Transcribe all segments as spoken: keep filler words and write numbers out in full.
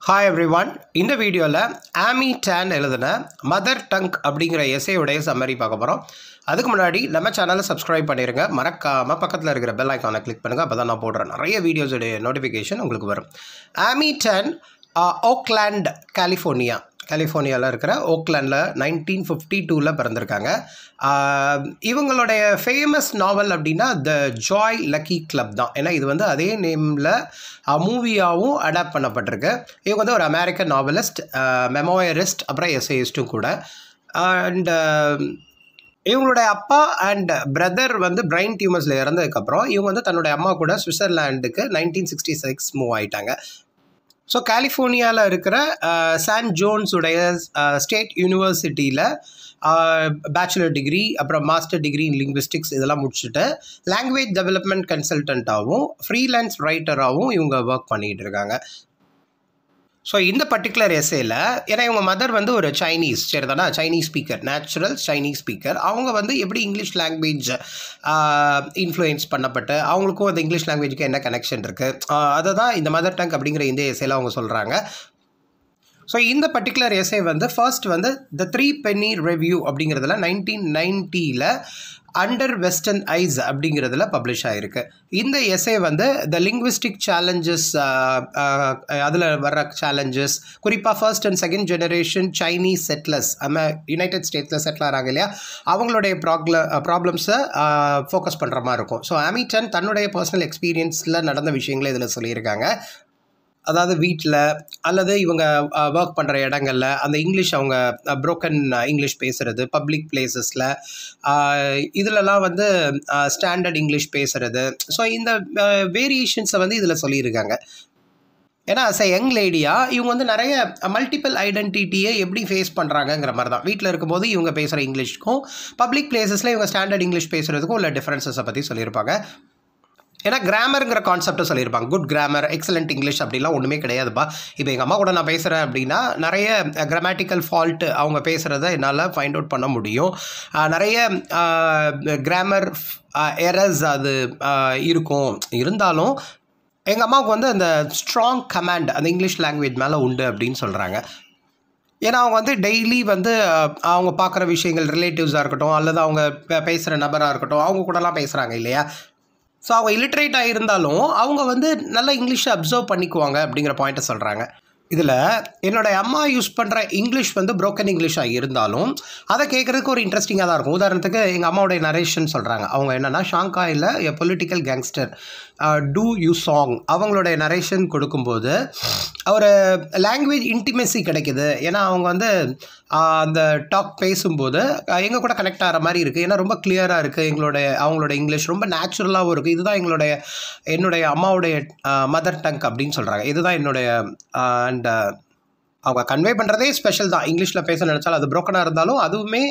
Hi everyone. இந்த வீடியோல ஆமி டான் எழுதின மதர் டங்க் அப்படிங்கிற எஸ்ஸேயோட சம்மரி பார்க்க போறோம். அதுக்கு முன்னாடி நம்ம சேனலை சப்ஸ்கிரைப் பண்ணிருங்க. மறக்காம பக்கத்துல இருக்கிற பெல் ஐகானை கிளிக் பண்ணுங்க. அப்பதான் நான் போடுற நிறைய வீடியோஸோட நோட்டிஃபிகேஷன் உங்களுக்கு வரும். ஆமி டான் ஓக்லாண்ட் கலிஃபோர்னியா கலிஃபோர்னியாவில் இருக்கிற ஓக்லாண்டில் நைன்டீன் ஃபிஃப்டி டூவில் பிறந்திருக்காங்க. இவங்களுடைய ஃபேமஸ் நாவல் அப்படின்னா த ஜாய் லக்கி கிளப் தான். ஏன்னா இது வந்து அதே நேமில் மூவியாகவும் அடாப்ட் பண்ணப்பட்டிருக்கு. இவங்க வந்து ஒரு அமெரிக்கன் நாவலிஸ்ட், மெமோயரிஸ்ட், அப்புறம் எஸ்ஏயிஸ்ட்டும் கூட. அண்ட் இவங்களுடைய அப்பா அண்ட் பிரதர் வந்து பிரைன் டியூமர்ஸில் இறந்ததுக்கப்புறம் இவங்க வந்து தன்னுடைய அம்மா கூட சுவிட்சர்லாண்டுக்கு நைன்டீன் சிக்ஸ்டி சிக்ஸ் மூவ் ஆகிட்டாங்க. ஸோ கலிஃபோர்னியாவில் இருக்கிற சான் ஜோன்ஸ் உடைய ஸ்டேட் யூனிவர்சிட்டியில் பேச்சுலர் டிகிரி அப்புறம் மாஸ்டர் டிகிரி இன் லிங்குவிஸ்டிக்ஸ் இதெல்லாம் முடிச்சுட்டு லாங்குவேஜ் டெவலப்மெண்ட் கன்சல்டண்ட்டாகவும் ஃப்ரீலான்ஸ் ரைட்டராகவும் இவங்க ஒர்க் பண்ணிகிட்டு இருக்காங்க. ஸோ இந்த பர்டிகுலர் எஸ்ஸேல ஏன்னா இவங்க மதர் வந்து ஒரு சைனீஸ் சரி தானே Chinese speaker, natural Chinese speaker. அவங்க வந்து எப்படி இங்கிலீஷ் லாங்குவேஜ் இன்ஃப்ளூயன்ஸ் பண்ணப்பட்டு அவங்களுக்கும் அந்த இங்கிலீஷ் லாங்குவேஜுக்கு என்ன கனெக்ஷன் இருக்குது அதை தான் இந்த மதர் டங் அப்படிங்கிற இந்த எஸ்ஸேல அவங்க சொல்கிறாங்க. ஸோ இந்த பர்டிகுலர் எஸ்ஸே வந்து ஃபர்ஸ்ட் வந்து த த்ரீ பென்னி ரிவ்யூ அப்படிங்கிறதுல நைன்டீன் நைன்ட்டியில் அண்டர் வெஸ்டர்ன் ஐஸ் அப்படிங்கிறதுல பப்ளிஷ் ஆகிருக்கு. இந்த எஸ்ஸே வந்து த லிங்குவிஸ்டிக் சேலஞ்சஸ், அதில் வர்ற சேலஞ்சஸ், குறிப்பாக first and second generation Chinese settlers நம்ம யுனைடெட் ஸ்டேட்ஸில் செட்டில் ஆகிறாங்க இல்லையா, அவங்களுடைய ப்ராப்ள ப்ராப்ளம்ஸை ஃபோக்கஸ் பண்ணுற மாதிரி இருக்கும். ஸோ ஆமி டான் தன்னுடைய பர்சனல் எக்ஸ்பீரியன்ஸில் நடந்த விஷயங்களை இதில் சொல்லியிருக்காங்க. அதாவது வீட்டில் அல்லது இவங்க ஒர்க் பண்ணுற இடங்களில் அந்த இங்கிலீஷ் அவங்க ப்ரோக்கன் இங்கிலீஷ் பேசுகிறது, பப்ளிக் பிளேசஸில் இதிலலாம் வந்து ஸ்டாண்டர்ட் இங்கிலீஷ் பேசுகிறது. ஸோ இந்த வேரியேஷன்ஸை வந்து இதில் சொல்லியிருக்காங்க. ஏன்னா அஸ் அ யங் லேடியாக இவங்க வந்து நிறைய மல்டிபிள் ஐடென்டிட்டியை எப்படி ஃபேஸ் பண்ணுறாங்கங்கிற மாதிரி தான். வீட்டில் இருக்கும்போது இவங்க பேசுகிற இங்கிலீஷ்க்கும் பப்ளிக் பிளேசஸில் இவங்க ஸ்டாண்டர்ட் இங்கிலீஷ் பேசுகிறதுக்கும் உள்ள டிஃப்ரென்சஸை பற்றி சொல்லியிருப்பாங்க. ஏன்னா கிராமருங்கிற கான்செப்டை சொல்லியிருப்பாங்க. குட் கிராமர், எக்ஸலண்ட் இங்கிலீஷ் அப்படிலாம் ஒன்றுமே கிடையாதுப்பா. இப்போ எங்கள் அம்மா கூட நான் பேசுகிறேன் அப்படின்னா நிறைய கிராமட்டிக்கல் ஃபால்ட்டு அவங்க பேசுகிறத என்னால் ஃபைண்ட் அவுட் பண்ண முடியும். நிறைய கிராமர் எரர்ஸ் அது இருக்கும். இருந்தாலும் எங்கள் அம்மாவுக்கு வந்து அந்த ஸ்ட்ராங் கமாண்ட் அந்த இங்கிலீஷ் லாங்குவேஜ் மேலே உண்டு அப்படின்னு சொல்கிறாங்க. ஏன்னா அவங்க வந்து டெய்லி வந்து அவங்க பார்க்குற விஷயங்கள், ரிலேட்டிவ்ஸாக இருக்கட்டும் அல்லது அவங்க பேசுகிற நபராக இருக்கட்டும், அவங்க கூடலாம் பேசுகிறாங்க இல்லையா. ஸோ அவங்க இல்லிட்ரேட்டாக இருந்தாலும் அவங்க வந்து நல்லா இங்கிலீஷை அப்சர்வ் பண்ணிக்குவாங்க அப்படிங்கிற பாயிண்ட்டை சொல்கிறாங்க. இதில் என்னோடய அம்மா யூஸ் பண்ணுற இங்கிலீஷ் வந்து ப்ரோக்கன் இங்கிலீஷாக இருந்தாலும் அதை கேட்குறதுக்கு ஒரு இன்ட்ரெஸ்டிங்காக தான் இருக்கும். உதாரணத்துக்கு எங்கள் அம்மாவுடைய நரேஷன் சொல்கிறாங்க. அவங்க என்னென்னா ஷாங்காயில் a political gangster Du Yu Song அவங்களுடைய நரேஷன் கொடுக்கும்போது ஒரு லாங்குவேஜ் இன்டிமெசி கிடைக்கிது. ஏன்னா அவங்க வந்து அந்த டாக் பேசும்போது எங்கள் கூட கனெக்ட் ஆகிற மாதிரி இருக்குது. ஏன்னா ரொம்ப கிளியராக இருக்குது. எங்களுடைய அவங்களோட இங்கிலீஷ் ரொம்ப நேச்சுரலாகவும் இருக்குது. இதுதான் எங்களுடைய என்னுடைய அம்மாவுடைய மதர் டங் அப்படின்னு சொல்கிறாங்க. இதுதான் என்னுடைய அண்ட் அவங்க கன்வே பண்ணுறதே ஸ்பெஷல் தான். இங்கிலீஷில் பேச நினச்சாலும் அது ப்ரோக்கனாக இருந்தாலும் அதுவுமே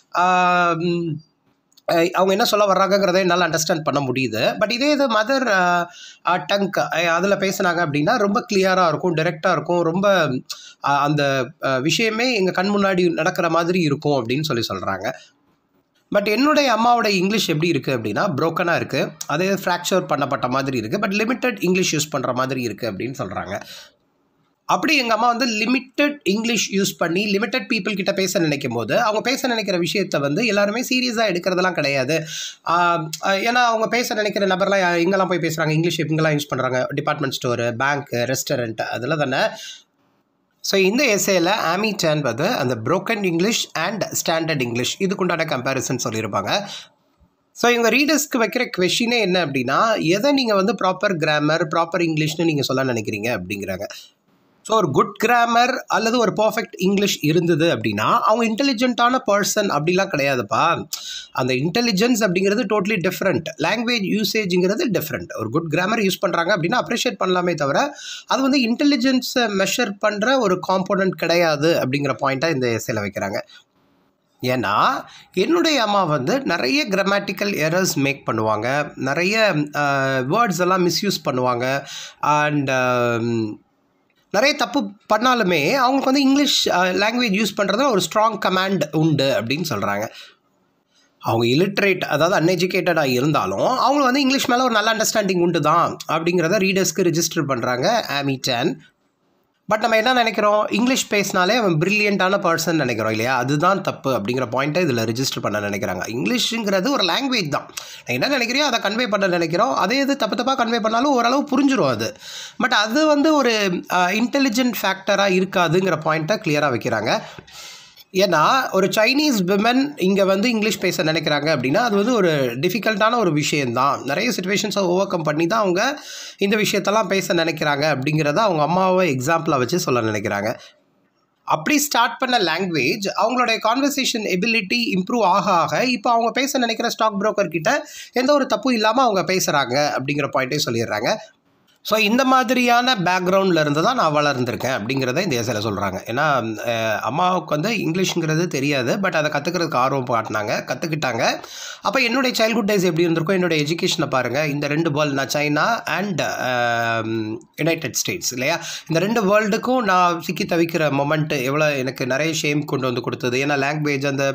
அவங்க என்ன சொல்ல வர்றாங்கங்கிறத என்னால் அண்டர்ஸ்டாண்ட் பண்ண முடியுது. பட் இதே இது மதர் டங்க் அதில் பேசுனாங்க அப்படின்னா ரொம்ப கிளியராக இருக்கும், டைரெக்டாக இருக்கும், ரொம்ப அந்த விஷயமே எங்கள் கண் முன்னாடி நடக்கிற மாதிரி இருக்கும் அப்படின்னு சொல்லி சொல்கிறாங்க. பட் என்னுடைய அம்மாவோட இங்கிலீஷ் எப்படி இருக்குது அப்படின்னா ப்ரோக்கனாக இருக்குது, அதே ஃப்ராக்சர் பண்ணப்பட்ட மாதிரி இருக்குது, பட் லிமிட்டட் இங்கிலீஷ் யூஸ் பண்ணுற மாதிரி இருக்குது அப்படின்னு சொல்கிறாங்க. அப்படி எங்கள் அம்மா வந்து லிமிட்டட் இங்கிலீஷ் யூஸ் பண்ணி லிமிட்டட் பீப்புள் கிட்ட பேச நினைக்கும் போது அவங்க பேச நினைக்கிற விஷயத்தை வந்து எல்லாருமே சீரியஸாக எடுக்கிறதெல்லாம் கிடையாது. ஏன்னா அவங்க பேச நினைக்கிற நபர்லாம் எங்கெல்லாம் போய் பேசுகிறாங்க, இங்கிலீஷ் எங்கெல்லாம் யூஸ் பண்ணுறாங்க, டிபார்ட்மெண்ட் ஸ்டோரு, பேங்க்கு, ரெஸ்டாரண்ட், அதில் தானே. ஸோ இந்த எஸ்ஸேல ஆமி டான் வந்து அந்த broken English and standard English இதுக்குண்டான கம்பேரிசன் சொல்லியிருப்பாங்க. ஸோ இவங்க ரீடர்ஸ்க்கு வைக்கிற கொஷினே என்ன அப்படின்னா எதை நீங்கள் வந்து ப்ராப்பர் கிராமர், ப்ராப்பர் இங்கிலீஷ்னு நீங்கள் சொல்ல நினைக்கிறீங்க அப்படிங்கிறாங்க. ஸோ ஒரு குட் கிராமர் அல்லது ஒரு பர்ஃபெக்ட் இங்கிலீஷ் இருந்தது அப்படின்னா அவங்க இன்டெலிஜென்ட்டான பர்சன் அப்படிலாம் கிடையாதுப்பா. அந்த இன்டெலிஜென்ஸ் அப்படிங்கிறது டோட்டலி டிஃப்ரெண்ட், லாங்குவேஜ் யூசேஜுங்கிறது டிஃப்ரெண்ட். ஒரு குட் கிராமர் யூஸ் பண்ணுறாங்க அப்படின்னா அப்ரிஷியேட் பண்ணலாமே தவிர அது வந்து இன்டெலிஜென்ஸை மெஷர் பண்ணுற ஒரு காம்போனன்ட் கிடையாது அப்படிங்கிற பாயிண்ட்டாக இந்த எஸ்ஸேல வைக்கிறாங்க. ஏன்னா என்னுடைய அம்மா வந்து நிறைய கிராமட்டிக்கல் எரர்ஸ் மேக் பண்ணுவாங்க, நிறைய வேர்ட்ஸ் எல்லாம் மிஸ்யூஸ் பண்ணுவாங்க, அண்ட் நிறைய தப்பு பண்ணாலுமே அவங்களுக்கு வந்து இங்கிலீஷ் லாங்குவேஜ் யூஸ் பண்ணுறதுல ஒரு ஸ்ட்ராங் கமாண்ட் உண்டு அப்படின்னு சொல்கிறாங்க. அவங்க இல்லிட்ரேட் அதாவது அன்எஜுகேட்டடாக இருந்தாலும் அவங்களுக்கு வந்து இங்கிலீஷ் மேலே ஒரு நல்ல அண்டர்ஸ்டாண்டிங் உண்டு தான் அப்படிங்கிறத ரீடர்ஸ்க்கு ரிஜிஸ்டர் பண்ணுறாங்க ஆமி டான். பட் நம்ம என்ன நினைக்கிறோம், இங்கிலீஷ் பேசினாலே அவன் பிரில்லியண்ட்டான பர்சன் நினைக்கிறோம் இல்லையா? அதுதான் தப்பு அப்படிங்கிற பாயிண்ட்டை இதில் ரிஜிஸ்டர் பண்ண நினைக்கிறாங்க. இங்கிலீஷுங்கிறது ஒரு லாங்குவேஜ் தான். நான் என்ன நினைக்கிறியோ அதை கன்வே பண்ண நினைக்கிறோம். அதே இது தப்பு தப்பாக கன்வே பண்ணாலும் ஓரளவு புரிஞ்சிடும் அது. பட் அது வந்து ஒரு இன்டெலிஜென்ட் ஃபேக்டராக இருக்காதுங்கிற பாயிண்ட்டை கிளியராக வைக்கிறாங்க. ஏன்னா ஒரு சைனீஸ் விமன் இங்கே வந்து இங்கிலீஷ் பேச நினைக்கிறாங்க அப்படின்னா அது வந்து ஒரு டிஃபிகல்ட்டான ஒரு விஷயந்தான். நிறைய சுச்சுவேஷன்ஸை ஓவர் கம் பண்ணி தான் அவங்க இந்த விஷயத்தெல்லாம் பேச நினைக்கிறாங்க அப்படிங்கிறத அவங்க அம்மாவை எக்ஸாம்பிளாக வச்சு சொல்ல நினைக்கிறாங்க. அப்படி ஸ்டார்ட் பண்ண லாங்குவேஜ் அவங்களுடைய கான்வர்சேஷன் எபிலிட்டி இம்ப்ரூவ் ஆக ஆக இப்போ அவங்க பேச நினைக்கிற ஸ்டாக் புரோக்கர் கிட்ட எந்த ஒரு தப்பும் இல்லாமல் அவங்க பேசுகிறாங்க அப்படிங்கிற பாயிண்ட்டையும் சொல்லிடுறாங்க. ஸோ இந்த மாதிரியான பேக்ரவுண்டில் இருந்து தான் நான் வளர்ந்துருக்கேன் அப்படிங்கிறத இந்த ஏசில் சொல்கிறாங்க. ஏன்னா அம்மாவுக்கு வந்து இங்கிலீஷுங்கிறது தெரியாது, பட் அதை கற்றுக்கிறதுக்கு ஆர்வம் காட்டினாங்க, கற்றுக்கிட்டாங்க. அப்போ என்னுடைய சைல்ட்ஹுட் டேஸ் எப்படி இருந்திருக்கும், என்னுடைய எஜுகேஷனை பாருங்கள். இந்த ரெண்டு வேர்ல்டு, நான் சைனா அண்ட் யுனைடெட் ஸ்டேட்ஸ் இல்லையா, இந்த ரெண்டு வேர்ல்டுக்கும் நான் சிக்கி தவிக்கிற மொமெண்ட்டு எவ்வளோ எனக்கு நிறைய ஷேம் கொண்டு வந்து கொடுத்தது. ஏன்னா லாங்குவேஜ் அந்த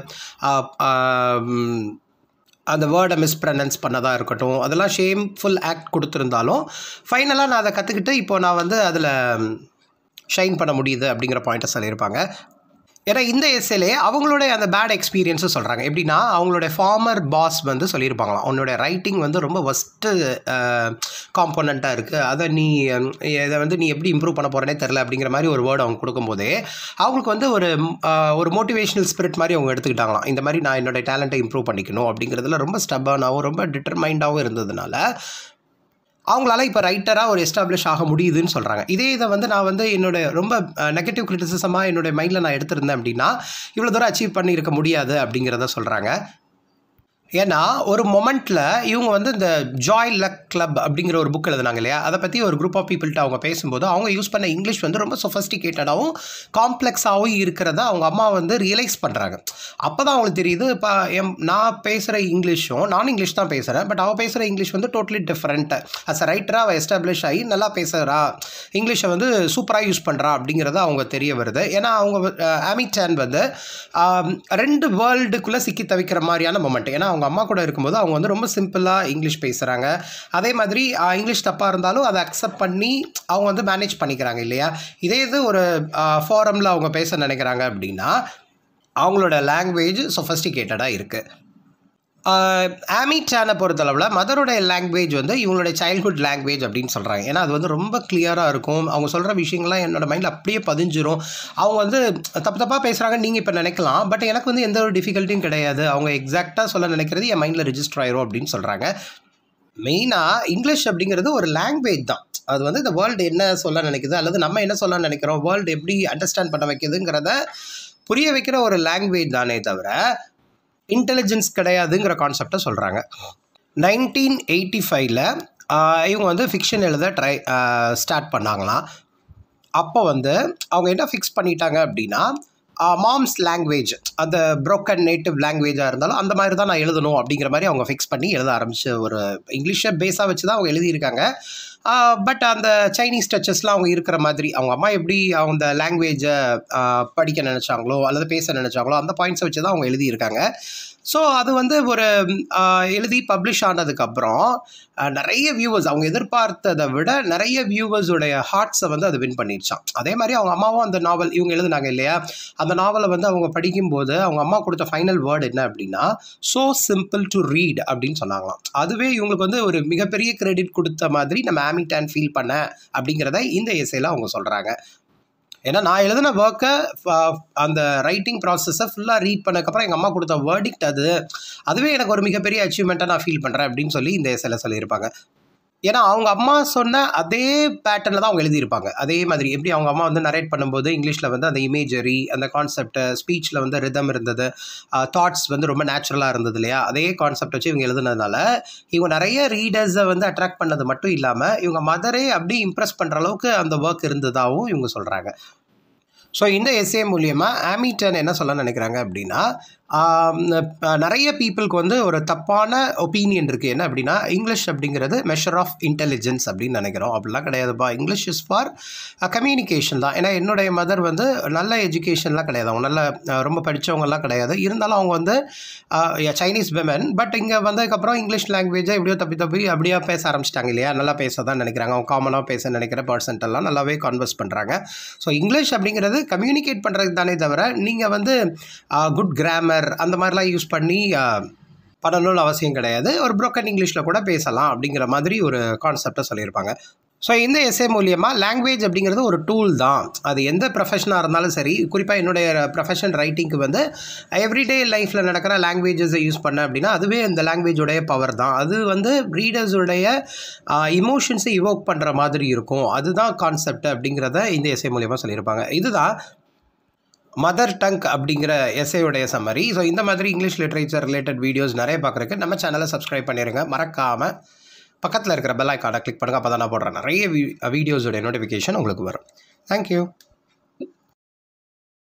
அந்த வேர்டை மிஸ்ப்ரனன்ஸ் பண்ணதாக இருக்கட்டும், அதெல்லாம் ஷேம்ஃபுல் ஆக்ட் கொடுத்துருந்தாலும் ஃபைனலாக நான் அதை கற்றுக்கிட்டு இப்போது நான் வந்து அதில் ஷைன் பண்ண முடியுது அப்படிங்கிற பாயிண்ட்டை சொல்லியிருப்பாங்க. ஏன்னா இந்த எஸ்ஸேலே அவங்களுடைய அந்த பேட் எக்ஸ்பீரியன்ஸும் சொல்கிறாங்க. எப்படின்னா அவங்களுடைய ஃபார்மர் பாஸ் வந்து சொல்லியிருப்பாங்களாம், உன்னோட ரைட்டிங் வந்து ரொம்ப ஒஸ்ட்டு காம்போனண்ட்டாக இருக்குது, அதை நீ இதை வந்து நீ எப்படி இம்ப்ரூவ் பண்ண போகிறேனே தெரில அப்படிங்கிற மாதிரி ஒரு வேர்டு அவங்க கொடுக்கும்போதே அவங்களுக்கு வந்து ஒரு ஒரு மோட்டிவேஷனல் ஸ்பிரிட் மாதிரி அவங்க எடுத்துக்கிட்டாங்களாம். இந்த மாதிரி நான் என்னோடய டேலண்ட்டை இம்ப்ரூவ் பண்ணிக்கணும் அப்படிங்கிறதுல ரொம்ப ஸ்டப்பானாகவும் ரொம்ப டிட்டர்மைண்டாகவும் இருந்ததுனால அவங்களால இப்போ ரைட்டராக ஒரு எஸ்டாப்ளிஷ் ஆக முடியுதுன்னு சொல்கிறாங்க. இதே இதை வந்து நான் வந்து என்னோடய ரொம்ப நெகட்டிவ் கிரிட்டிசிசமாக என்னுடைய மைண்டில் நான் எடுத்திருந்தேன் அப்படின்னா இவ்வளோ தூரம் அச்சீவ் பண்ணியிருக்க முடியாது அப்படிங்கிறத சொல்கிறாங்க. ஏன்னா ஒரு மொமெண்ட்டில் இவங்க வந்து இந்த ஜாய் லக் கிளப் அப்படிங்கிற ஒரு புக் எழுதுனாங்க இல்லையா, அதை பற்றி ஒரு குரூப் ஆஃப் பீப்புள்கிட்ட அவங்க பேசும்போது அவங்க யூஸ் பண்ண இங்கிலீஷ் வந்து ரொம்ப சொஃபஸ்டிகேட்டடாகவும் காம்ப்ளெக்ஸாகவும் இருக்கிறத அவங்க அம்மா வந்து ரியலைஸ் பண்ணுறாங்க. அப்போ தான் அவங்களுக்கு தெரியுது, இப்போ எம் நான் பேசுகிற இங்கிலீஷும், நானும் இங்கிலீஷ் தான் பேசுகிறேன், பட் அவள் பேசுகிற இங்கிலீஷ் வந்து டோட்டலி டிஃப்ரெண்ட்டு. அஸ் அ ரைட்டராக அவள் எஸ்டாப்ளிஷ் ஆகி நல்லா பேசுகிறா, இங்கிலீஷை வந்து சூப்பராக யூஸ் பண்ணுறா அப்படிங்கிறத அவங்க தெரிய வருது. ஏன்னா அவங்க ஆமி சான் வந்து ரெண்டு வேர்ல்டுக்குள்ளே சிக்கி தவிக்கிற மாதிரியான மொமெண்ட். ஏன்னா அவங்க அம்மா கூட இருக்கும்போது அவங்க வந்து ரொம்ப சிம்பிளாக இங்கிலீஷ் பேசுகிறாங்க, அதே மாதிரி இங்கிலீஷ் தப்பாக இருந்தாலும் அதை அக்செப்ட் பண்ணி அவங்க வந்து மேனேஜ் பண்ணிக்கிறாங்க இல்லையா. இதே இது ஒரு ஃபோரமில் அவங்க பேச நினைக்கிறாங்க அப்படின்னா அவங்களோட லாங்குவேஜ் சொஃபஸ்டிகேட்டடாக இருக்குது. ஆமி சானை பொறுத்தளவில் மதருடைய லாங்குவேஜ் வந்து இவங்களுடைய சைல்ட்ஹுட் லாங்குவேஜ் அப்படின்னு சொல்கிறாங்க. ஏன்னா அது வந்து ரொம்ப கிளியராக இருக்கும், அவங்க சொல்கிற விஷயங்கள்லாம் என்னோட மைண்டில் அப்படியே பதிஞ்சிரும். அவங்க வந்து தப்பு தப்பாக பேசுகிறாங்க நீங்கள் இப்போ நினைக்கலாம், பட் எனக்கு வந்து எந்த ஒரு டிஃபிகல்ட்டியும் கிடையாது, அவங்க எக்ஸாக்டாக சொல்ல நினைக்கிறது என் மைண்டில் ரெஜிஸ்டர் ஆயிரும் அப்படின்னு சொல்கிறாங்க. மெயினாக இங்கிலீஷ் அப்படிங்கிறது ஒரு லாங்குவேஜ் தான். அது வந்து இந்த வேர்ல்டு என்ன சொல்ல நினைக்குது அல்லது நம்ம என்ன சொல்ல நினைக்கிறோம், வேர்ல்டு எப்படி அண்டர்ஸ்டாண்ட் பண்ண வைக்குதுங்கிறத புரிய வைக்கிற ஒரு லாங்குவேஜ் தானே தவிர இன்டெலிஜென்ஸ் கிடையாதுங்கிற கான்செப்டை சொல்கிறாங்க. நைன்டீன் எயிட்டி ஃபைவ்ல இவங்க வந்து ஃபிக்ஷன் எழுத ட்ரை ஸ்டார்ட் பண்ணாங்களாம். அப்போ வந்து அவங்க என்ன ஃபிக்ஸ் பண்ணிட்டாங்க அப்படின்னா மாம்ஸ் லாங்குவேஜ், அந்த ப்ரோக்கன் நேட்டிவ் லாங்குவேஜாக இருந்தாலும் அந்த மாதிரி தான் நான் எழுதணும் அப்படிங்கிற மாதிரி அவங்க ஃபிக்ஸ் பண்ணி எழுத ஆரம்பிச்சு ஒரு இங்கிலீஷை பேஸாக வச்சு தான் அவங்க எழுதியிருக்காங்க. பட் அந்த சைனீஸ் டச்சஸ்லாம் அவங்க இருக்கிற மாதிரி அவங்க அம்மா எப்படி அந்த லாங்குவேஜை படிக்க நினச்சாங்களோ அல்லது பேச நினச்சாங்களோ அந்த பாயிண்ட்ஸை வச்சு தான் அவங்க எழுதியிருக்காங்க. ஸோ அது வந்து ஒரு எழுதி பப்ளிஷ் ஆனதுக்கப்புறம் நிறைய வியூவர்ஸ், அவங்க எதிர்பார்த்ததை விட நிறைய வியூவர்ஸுடைய ஹார்ட்ஸை வந்து அது வின் பண்ணிடுச்சான். அதே மாதிரி அவங்க அம்மாவும் அந்த நாவல் இவங்க எழுதுனாங்க இல்லையா, அந்த நாவலை வந்து அவங்க படிக்கும்போது அவங்க அம்மா கொடுத்த ஃபைனல் வேர்டு என்ன அப்படின்னா ஸோ சிம்பிள் டு ரீட் அப்படின்னு சொன்னாங்களாம். அதுவே இவங்களுக்கு வந்து ஒரு மிகப்பெரிய கிரெடிட் கொடுத்த மாதிரி நம்ம ஆமி சான் ஃபீல் பண்ண அப்படிங்கிறத இந்த எஸ்ஸேல அவங்க சொல்கிறாங்க. ஏன்னா நான் எழுதின ஒர்க்கை அந்த ரைட்டிங் ப்ராசஸை ஃபுல்லாக ரீட் பண்ணதுக்கப்புறம் எங்கள் அம்மா கொடுத்த வேர்டிக்ட் அது அதுவே எனக்கு ஒரு மிகப்பெரிய அச்சீவ்மெண்ட்டாக நான் ஃபீல் பண்ணுறேன் அப்படின்னு சொல்லி இந்த எஸ்ஸேல சொல்லியிருப்பாங்க. ஏன்னா அவங்க அம்மா சொன்ன அதே பேட்டர்னில் தான் அவங்க எழுதியிருப்பாங்க. அதே மாதிரி எப்படி அவங்க அம்மா வந்து நரேட் பண்ணும்போது இங்கிலீஷில் வந்து அந்த இமேஜரி, அந்த கான்செப்ட், ஸ்பீச்சில் வந்து ரிதம் இருந்தது, தாட்ஸ் வந்து ரொம்ப நேச்சுரலாக இருந்தது இல்லையா, அதே கான்செப்ட் வச்சு இவங்க எழுதுனதுனால இவங்க நிறைய ரீடர்ஸை வந்து அட்ராக்ட் பண்ணது மட்டும் இல்லாமல் இவங்க மதரே அப்படி இம்ப்ரெஸ் பண்ணுற அளவுக்கு அந்த ஒர்க் இருந்ததாகவும் இவங்க சொல்கிறாங்க. ஸோ இந்த எஸ்ஏ மூலியமாக ஆமி சான் என்ன சொல்ல நினைக்கிறாங்க அப்படின்னா நிறைய பீப்புளுக்கு வந்து ஒரு தப்பான ஒப்பீனியன் இருக்குது. என்ன அப்படின்னா, இங்கிலீஷ் அப்படிங்கிறது மெஷர் ஆஃப் இன்டெலிஜென்ஸ் அப்படின்னு நினைக்கிறோம். அப்படிலாம் கிடையாதுப்பா. இங்கிலீஷ் இஸ் ஃபார் கம்யூனிகேஷன் தான். ஏன்னா என்னுடைய மதர் வந்து நல்ல எஜுகேஷன்லாம் கிடையாது, அவங்க நல்ல ரொம்ப படித்தவங்கலாம் கிடையாது. இருந்தாலும் அவங்க வந்து சைனீஸ் விமன். பட் இங்கே வந்ததுக்கப்புறம் இங்கிலீஷ் லாங்குவேஜை எப்படியோ தப்பி தப்பி அப்படியே பேச ஆரம்பிச்சிட்டாங்க இல்லையா. நல்லா பேச தான் நினைக்கிறாங்க. அவங்க காமனாக பேச நினைக்கிற பர்சன்ட்டெல்லாம் நல்லாவே கான்வர்ஸ் பண்ணுறாங்க. ஸோ இங்கிலீஷ் அப்படிங்கிறது கம்யூனிகேட் பண்ணுறதுக்கு தானே தவிர நீங்கள் வந்து குட் கிராமர் அந்த மாதிரிலாம் யூஸ் பண்ணி பண்ணணும்னு அவசியம் கிடையாது. ஒரு ப்ரோக்கன் இங்கிலீஷில் கூட பேசலாம் அப்படிங்கிற மாதிரி ஒரு கான்செப்டை சொல்லியிருப்பாங்க. ஸோ இந்த எஸ்ஏ மூலியமாக லாங்குவேஜ் அப்படிங்கிறது ஒரு டூல் தான். அது எந்த ப்ரொஃபஷனாக இருந்தாலும் சரி, குறிப்பாக என்னுடைய ப்ரொஃபஷன் ரைட்டிங்க்கு வந்து எவ்ரிடே லைஃப்பில் நடக்கிற லாங்குவேஜஸை யூஸ் பண்ண அப்படின்னா அதுவே இந்த லாங்குவேஜோடைய பவர் தான். அது வந்து ரீடர்ஸுடைய இமோஷன்ஸை இவோக் பண்ணுற மாதிரி இருக்கும். அதுதான் கான்செப்ட் அப்படிங்கிறத இந்த எஸ்ஏ மூலியமாக சொல்லியிருப்பாங்க. இதுதான் மதர் டங்க் அப்படிங்கிற எஸ்ஏயுடைய சம்மரி. ஸோ இந்த மாதிரி இங்கிலீஷ் லிட்ரேச்சர் ரிலேட்டட் வீடியோஸ் நிறைய பார்க்குறதுக்கு நம்ம சேனலை சப்ஸ்கிரைப் பண்ணிடுங்க. மறக்காமல் பக்கத்தில் இருக்கிற பெல் ஐக்கானை கிளிக் பண்ணுங்கள். அப்போ தான் நான் போடுறேன் நிறைய வீ வீடியோஸோடைய நோட்டிஃபிகேஷன் உங்களுக்கு வரும். தேங்க்யூ.